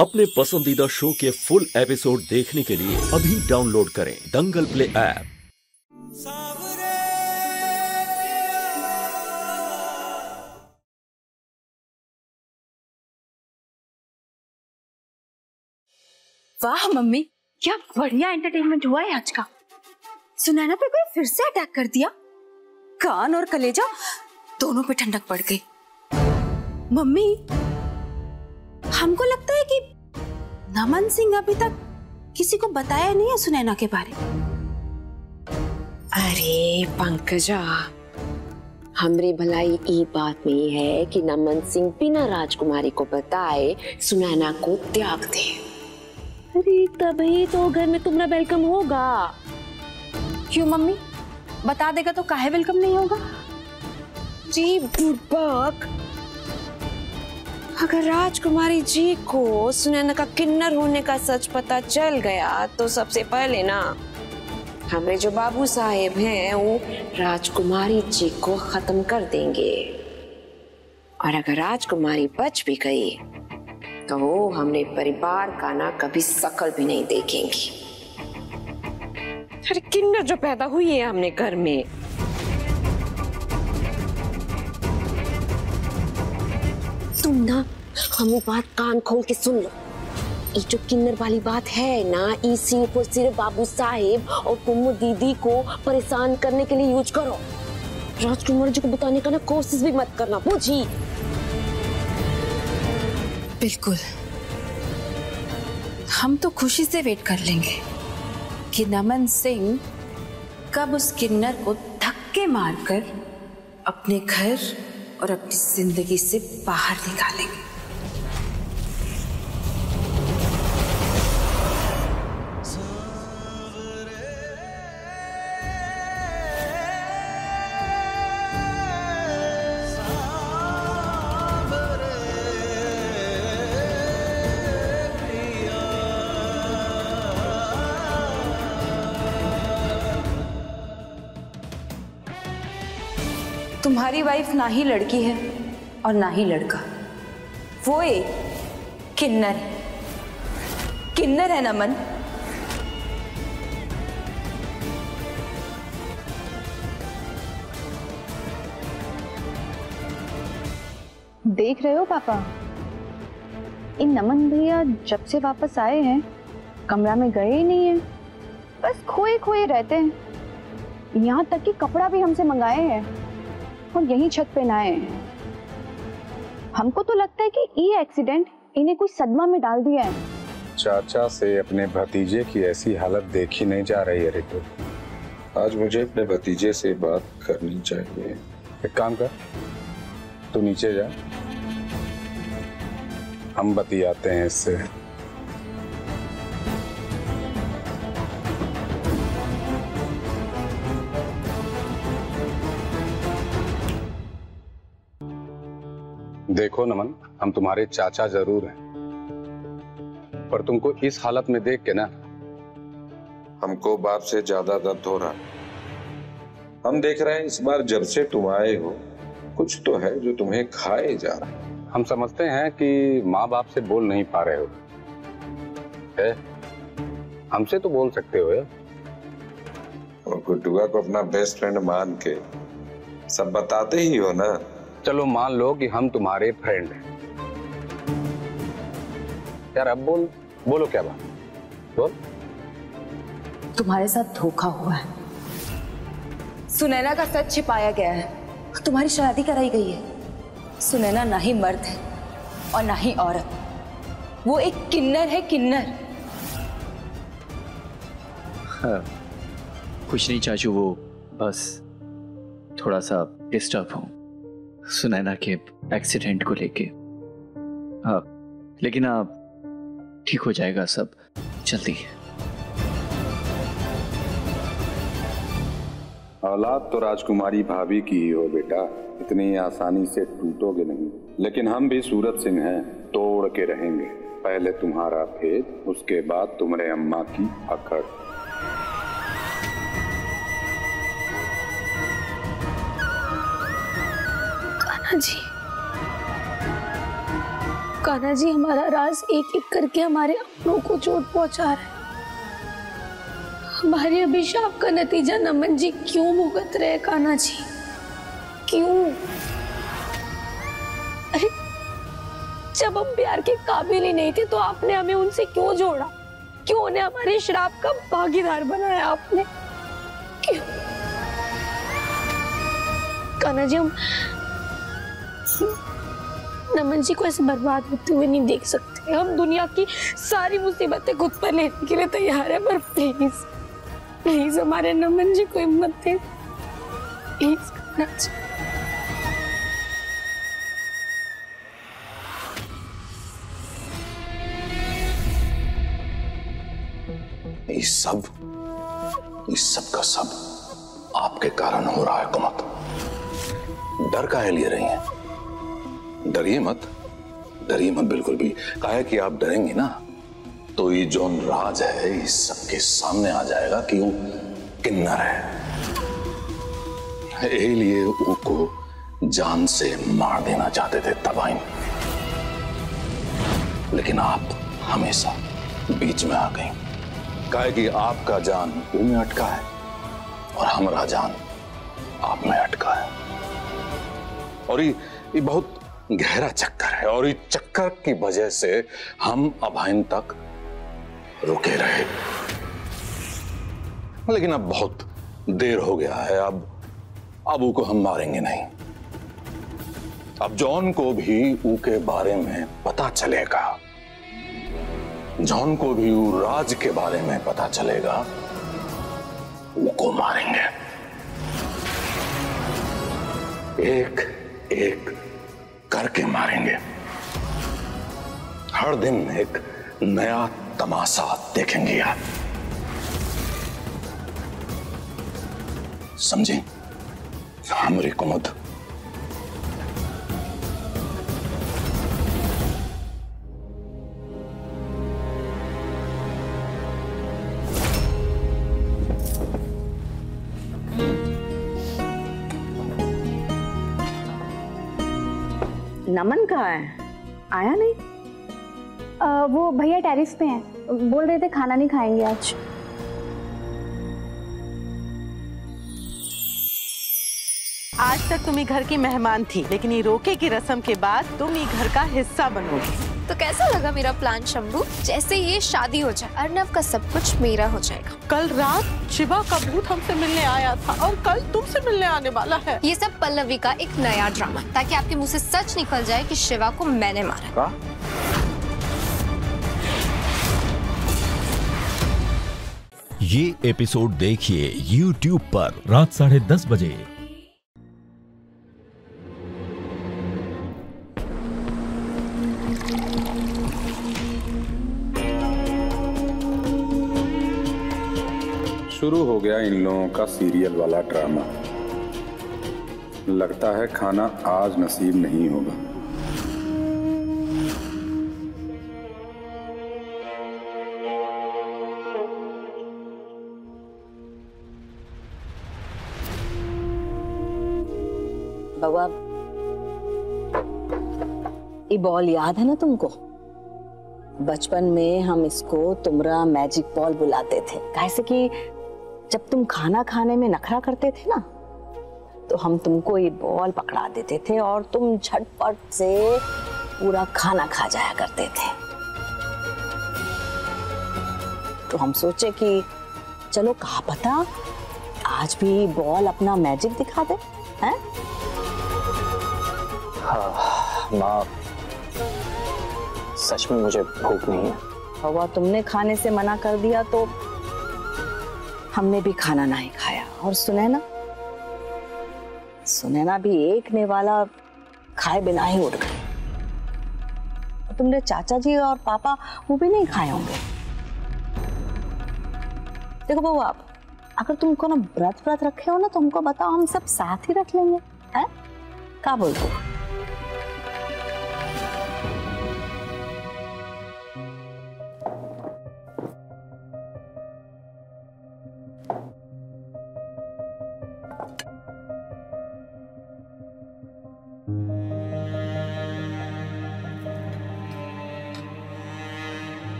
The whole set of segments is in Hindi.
अपने पसंदीदा शो के फुल एपिसोड देखने के लिए अभी डाउनलोड करें दंगल प्ले ऐप। वाह मम्मी, क्या बढ़िया एंटरटेनमेंट हुआ है आज का। सुनैना पे कोई फिर से अटैक कर दिया। कान और कलेजा दोनों पे ठंडक पड़ गई। मम्मी, हमको लगता है कि नमन सिंह अभी तक किसी को बताया नहीं है सुनैना के बारे में। अरे पंकजा, हमरी भलाई ई बात में है कि नमन सिंह बिना राजकुमारी को बताए सुनैना को त्याग दे। अरे तभी तो घर में तुम्हारा वेलकम होगा। क्यों मम्मी, बता देगा तो काहे वेलकम नहीं होगा? जी बुड़बक, अगर राजकुमारी जी को सुनैना का किन्नर होने का सच पता चल गया तो सबसे पहले ना हमारे जो बाबू साहेब हैं वो राजकुमारी जी को खत्म कर देंगे, और अगर राजकुमारी बच भी गई तो वो हमरे परिवार का ना कभी शकल भी नहीं देखेंगी। अरे किन्नर जो पैदा हुई है हमने घर में, तुम ना हमें बात कान खोल के सुन लो। ये जो किन्नर वाली बात है ना, इसी ऊपर सिर्फ बाबू साहेब और कुम्मू दीदी को परेशान करने के लिए यूज करो। राजकुमारी जी को बताने का ना कोशिश भी मत करना, बुझी? बिल्कुल, हम तो खुशी से वेट कर लेंगे कि नमन सिंह कब उस किन्नर को धक्के मारकर अपने घर और अपनी जिंदगी से बाहर निकालेंगे। तुम्हारी वाइफ ना ही लड़की है और ना ही लड़का, वो एक किन्नर है। किन्नर है नमन। देख रहे हो पापा, इन नमन भैया जब से वापस आए हैं कमरा में गए ही नहीं है, बस खोए खोए रहते हैं। यहाँ तक कि कपड़ा भी हमसे मंगाए हैं और यही छत पे नहाए हैं। हमको तो लगता है कि ये एक्सीडेंट इन्हें कोई सदमा में डाल दिया है। चाचा से अपने भतीजे की ऐसी हालत देखी नहीं जा रही है रितु। आज मुझे अपने भतीजे से बात करनी चाहिए। एक काम कर, तू नीचे जा, हम बतियाते हैं इससे। देखो नमन, हम तुम्हारे चाचा जरूर हैं, पर तुमको इस हालत में देख के ना हमको बाप से ज्यादा दर्द हो रहा। हम देख रहे हैं इस बार जब से तुम आए हो कुछ तो है जो तुम्हें खाए जा रहा है। हम समझते हैं कि माँ बाप से बोल नहीं पा रहे हो, है? हमसे तो बोल सकते हो यार। और गुड्डुआ को अपना बेस्ट फ्रेंड मान के सब बताते ही हो ना। चलो मान लो कि हम तुम्हारे फ्रेंड हैं यार, अब बोलो क्या बात, बोल। तुम्हारे साथ धोखा हुआ है, सुनैना का सच छिपाया गया है, तुम्हारी शादी कराई गई है। सुनैना ना ही मर्द है और ना ही औरत, वो एक किन्नर है, किन्नर। हाँ, कुछ नहीं चाचू, वो बस थोड़ा सा डिस्टर्ब हूँ सुनैना के एक्सीडेंट को लेके। हाँ, लेकिन आप ठीक हो जाएगा सब जल्दी। औलाद तो राजकुमारी भाभी की ही हो बेटा, इतनी आसानी से टूटोगे नहीं। लेकिन हम भी सूरत सिंह हैं, तोड़ के रहेंगे। पहले तुम्हारा भेद, उसके बाद तुम्हारे अम्मा की अकड़। कान्हा जी, कान्हा जी, हमारा राज एक एक करके हमारे अपनों को चोट पहुंचा रहा है। हमारे अभिशाप का नतीजा नमन जी क्यों भुगत रहे कान्हा जी? क्यों? अरे जब हम प्यार के काबिल ही नहीं थे तो आपने हमें उनसे क्यों जोड़ा? क्यों उन्हें हमारे श्राप का भागीदार बनाया आपने? क्यों? कान्हा जी, हम नमन जी को ऐसे बर्बाद होते हुए नहीं देख सकते। हम दुनिया की सारी मुसीबतें खुद पर लेने के लिए तैयार है, पर प्लीज प्लीज हमारे नमन जी को हिम्मत दे, प्लीज कान्हा जी। ये सब का सब आपके कारण हो रहा है कुमत। डर काहे लिए रही हैं? डरिए मत बिल्कुल भी। काहे कि आप डरेंगी ना तो ये जौन राज है इस सबके सामने आ जाएगा कि वो किन्नर है। लिए उसको जान से मार देना चाहते थे तबाइन, लेकिन आप हमेशा बीच में आ गई। काहे कि आपका जान उनमें अटका है और हमारा जान आप में अटका है। और ये बहुत गहरा चक्कर है और इस चक्कर की वजह से हम अभाइन तक रुके रहे, लेकिन अब बहुत देर हो गया है। अब उसको हम मारेंगे नहीं। अब जॉन को भी उसके बारे में पता चलेगा, जॉन को भी वो राज के बारे में पता चलेगा, उसको मारेंगे। एक एक करके मारेंगे। हर दिन एक नया तमाशा देखेंगे आप, समझे हमारी कुमुद? नमन कहाँ है? आया नहीं? वो भैया टेरिस पे हैं, बोल रहे थे खाना नहीं खाएंगे आज। आज तक तुम ही घर की मेहमान थी, लेकिन ये रोके की रस्म के बाद तुम ही घर का हिस्सा बनोगी। तो कैसा लगा मेरा प्लान शंभू? जैसे ये शादी हो जाए अर्नव का सब कुछ मेरा हो जाएगा। कल रात शिवा का भूत हमसे मिलने आया था और कल तुमसे मिलने आने वाला है। ये सब पल्लवी का एक नया ड्रामा, ताकि आपके मुंह से सच निकल जाए कि शिवा को मैंने मारा। ये एपिसोड देखिए YouTube पर रात 10:30 बजे। शुरू हो गया इन लोगों का सीरियल वाला ड्रामा। लगता है खाना आज नसीब नहीं होगा। बउआ, ये बॉल याद है ना तुमको? बचपन में हम इसको तुमरा मैजिक बॉल बुलाते थे, कैसे कि जब तुम खाना खाने में नखरा करते थे ना, तो हम तुमको ये बॉल पकड़ा देते थे और तुम झटपट से पूरा खाना खा जाया करते थे। तो हम सोचे कि चलो कहा पता आज भी बॉल अपना मैजिक दिखा दे, हैं? हाँ माँ, सच में मुझे भूख नहीं है। हवा तुमने खाने से मना कर दिया तो हमने भी खाना नहीं खाया। और सुनैना भी एक ने वाला खाए बिना ही उड़ गई। तुमने चाचा जी और पापा वो भी नहीं खाए होंगे। देखो बहू, आप अगर तुमको ना व्रत रखे हो ना तो हमको बताओ, हम सब साथ ही रख लेंगे, हैं? क्या बोलते हो?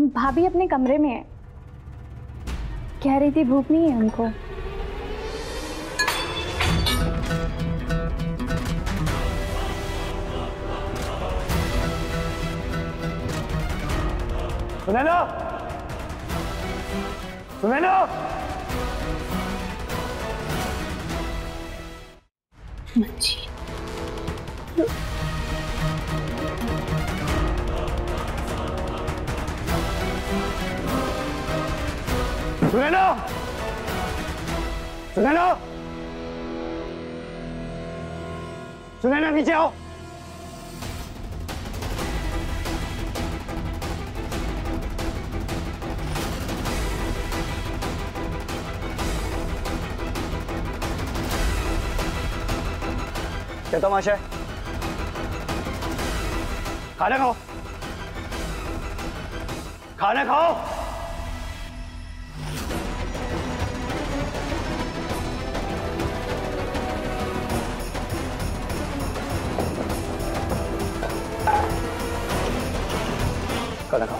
भाभी अपने कमरे में है, कह रही थी भूख नहीं है हमको। सुनैना, सुनैना, मंजी सुनैना, सुनैना, सुनैना नीचे आओ। क्या तमाशा है? खाना खाओ, खाना खाओ। खाना खाओ।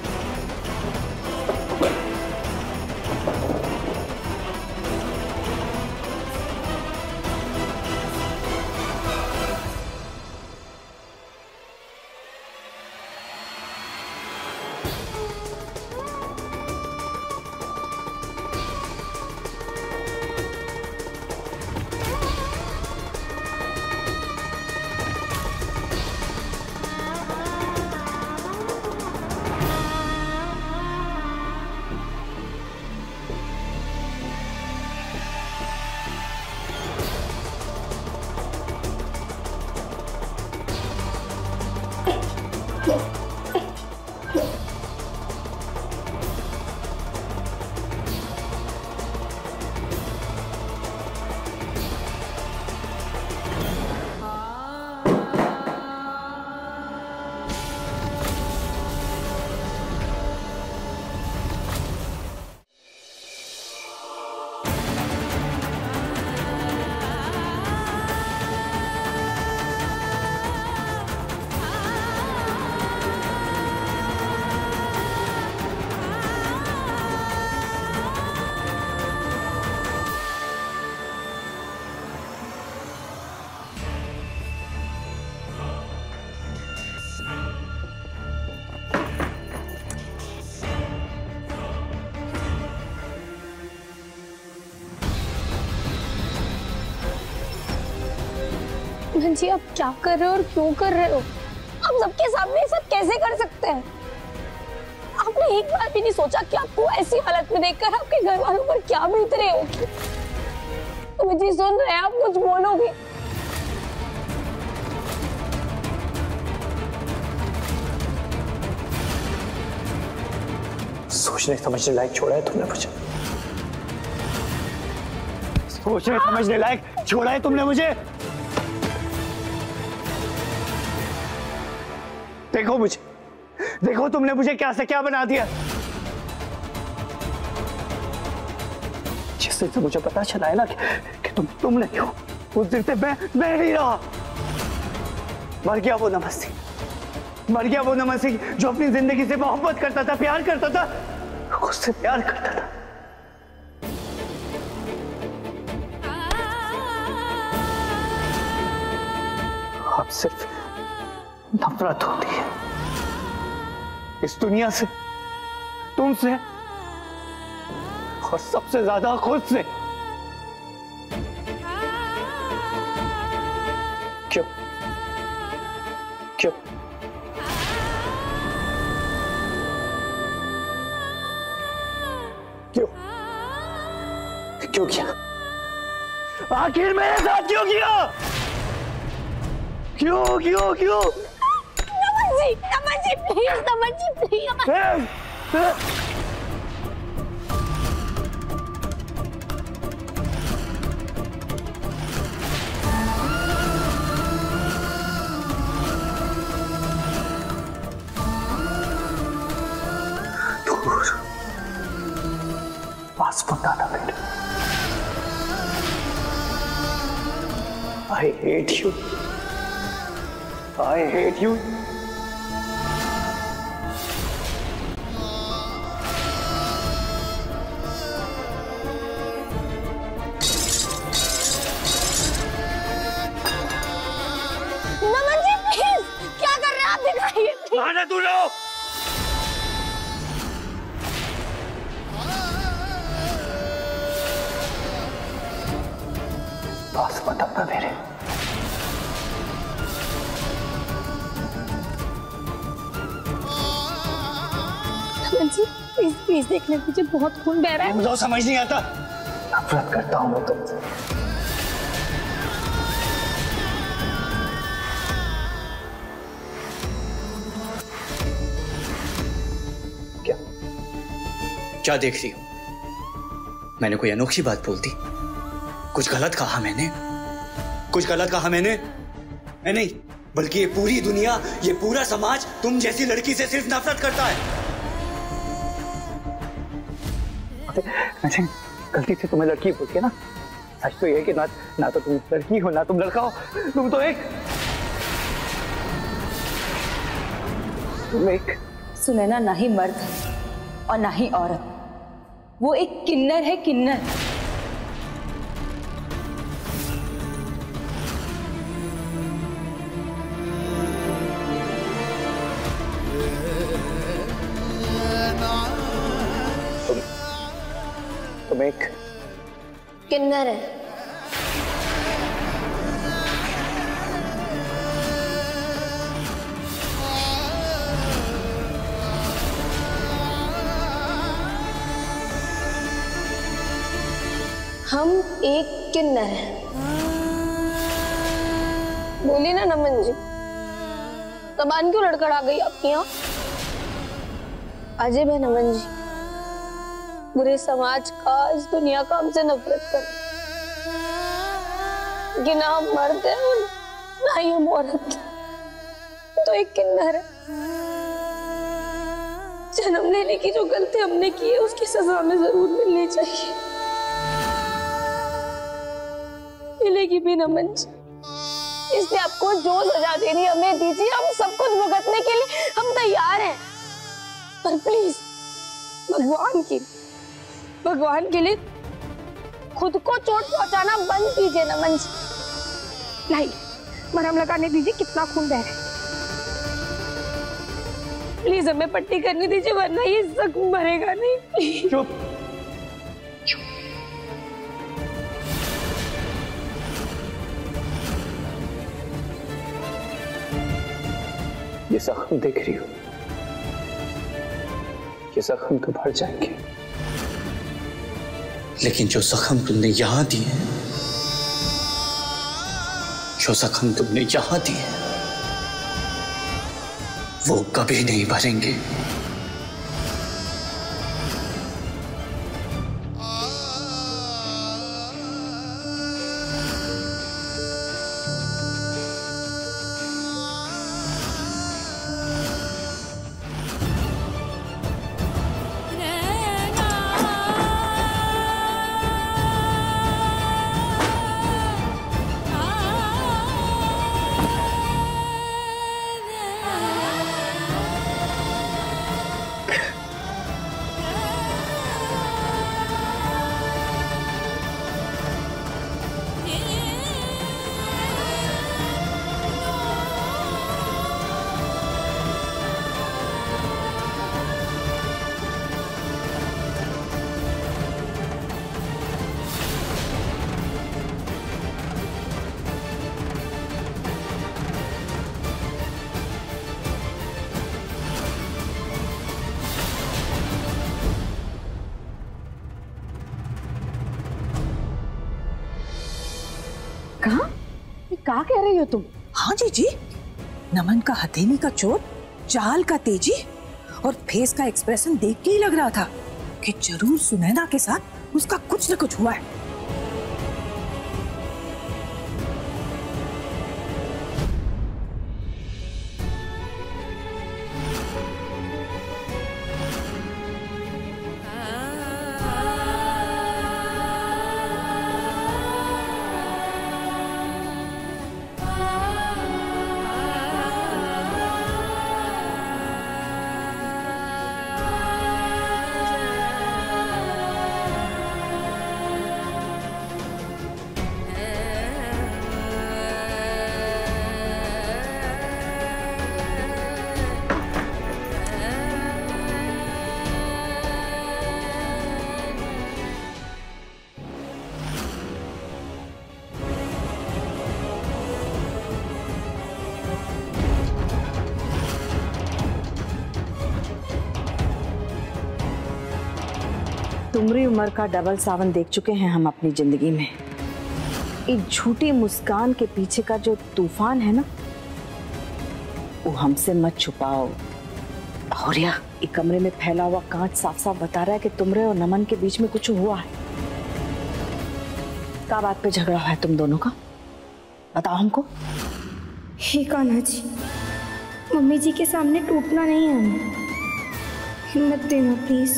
मंजी आप क्या कर रहे हो और क्यों कर रहे हो? आप सबके सामने सब कैसे कर सकते हैं? आपने एक बार भी नहीं सोचा कि आपको ऐसी हालत में देखकर आपके घर वालों पर क्या बीत रही होगी? मंजी सुन रहे हैं आप, कुछ बोलोगे? सोचने समझने लायक छोड़ा है तुमने मुझे। सोचने समझने लायक छोड़ा है तुमने मुझे। देखो मुझे, देखो तुमने मुझे क्या से क्या बना दिया। जिस दिन से मुझे पता चला है ना कि तुम नहीं हो, उस दिन से मैं नहीं रहा। मर गया वो नमन सिंह, मर गया वो नमन सिंह जो अपनी जिंदगी से मोहब्बत करता था, प्यार करता था, उससे प्यार करता था। अब सिर्फ नफरत होती है इस दुनिया से, तुमसे और सबसे ज्यादा खुद से। क्यों? क्यों? क्यों? क्यों किया? आखिर मेरे साथ क्यों किया? क्यों क्यों क्यों? नमन जी प्लीज। पास बताना बेटा। I hate you. I hate you. आना दूर रहो। पास मत आना मेरे। जी प्लीज प्लीज देखने दीजिए, बहुत खून बह रहा है। मुझे समझ नहीं आता, नफरत करता हूँ मैं तुमसे। क्या देख रही हो? मैंने कोई अनोखी बात बोल दी? कुछ गलत कहा मैंने? कुछ गलत कहा मैंने? मैं नहीं, बल्कि ये पूरी दुनिया, ये पूरा समाज तुम जैसी लड़की से सिर्फ नफरत करता है। गलती से तुम्हें लड़की बोल के ना, सच तो ये है कि ना तो तुम लड़की हो ना तुम लड़का हो, तुम एक सुनैना ना ही मर्द है और ना ही औरत, वो एक किन्नर है, किन्नर। तुम एक किन्नर है। हम एक किन्नर हैं। बोली ना नमन जी, जबान क्यों लड़खड़ा गई आपकी यहाँ? अजीब है नमन जी, बुरे समाज का, इस दुनिया का हमसे नफरत कर कि ना हम मर्द हैं और ना ही हम औरत, तो एक किन्नर है। जन्म लेने की जो गलती हमने की है उसकी सजा हमें जरूर मिलनी चाहिए, मिलेगी भी नमन जी। इसलिए आपको जो सजा देनी हमें दीजिए, हम सब कुछ भुगतने के लिए हम तैयार हैं, पर प्लीज भगवान के लिए खुद को चोट पहुंचाना बंद कीजिए नमन जी। लाई मरहम लगाने दीजिए, कितना खून बह रहा है। प्लीज हमें पट्टी करने दीजिए, वरना ये जख्म भरेगा नहीं। चुप। ये जख्म देख रही हो, ये जख्म तो भर जाएंगे, लेकिन जो जख्म तुमने यहां दिए, जो जख्म तुमने यहां दिए, वो कभी नहीं भरेंगे। क्या कह रही हो तुम? हाँ जी, नमन का हथेली का चोट, चाल का तेजी और फेस का एक्सप्रेशन देख के ही लग रहा था कि जरूर सुनैना के साथ उसका कुछ न कुछ हुआ है। तुमरी उम्र का डबल सावन देख चुके हैं हम अपनी जिंदगी में। इस झूठी मुस्कान के पीछे का जो तूफान है ना, वो हमसे मत छुपाओ। और या इस कमरे में फैला हुआ कांच साफ साफ बता रहा है कि तुमरे और नमन के बीच में कुछ हुआ है। क्या बात पे झगड़ा हुआ है तुम दोनों का, बताओ हमको। हे कान्हा जी, मम्मी जी के सामने टूटना नहीं है हमें, हिम्मत देना प्लीज।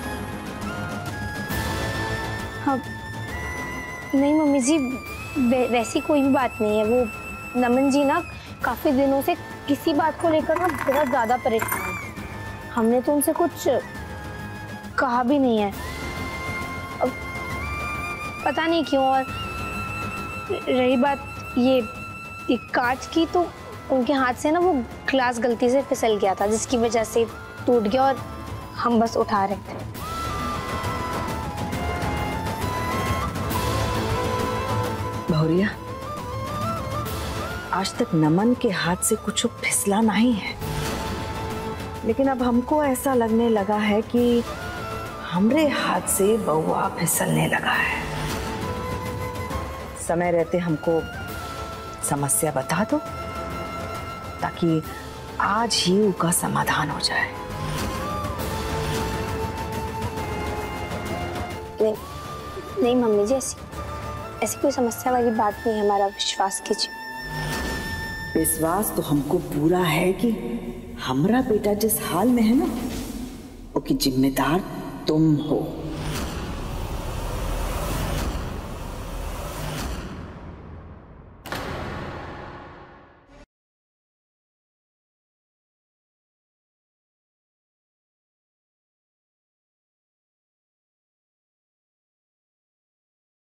हाँ नहीं मम्मी जी, वैसी कोई भी बात नहीं है। वो नमन जी ना काफी दिनों से किसी बात को लेकर ना बहुत ज्यादा परेशान है। हमने तो उनसे कुछ कहा भी नहीं है, अब पता नहीं क्यों। और रही बात ये कांच की, तो उनके हाथ से ना वो ग्लास गलती से फिसल गया था, जिसकी वजह से टूट गया और हम बस उठा रहे थे। भौरिया, आज तक नमन के हाथ से कुछ फिसला नहीं है, लेकिन अब हमको ऐसा लगने लगा है कि हमरे हाथ से बउआ फिसलने लगा है। समय रहते हमको समस्या बता दो, ताकि आज ही उसका समाधान हो जाए। नहीं मम्मी जी, ऐसी कोई समस्या वाली बात नहीं है, हमारा विश्वास कीजिए। विश्वास तो हमको पूरा है कि हमारा बेटा जिस हाल में है ना, उसकी जिम्मेदार तुम हो।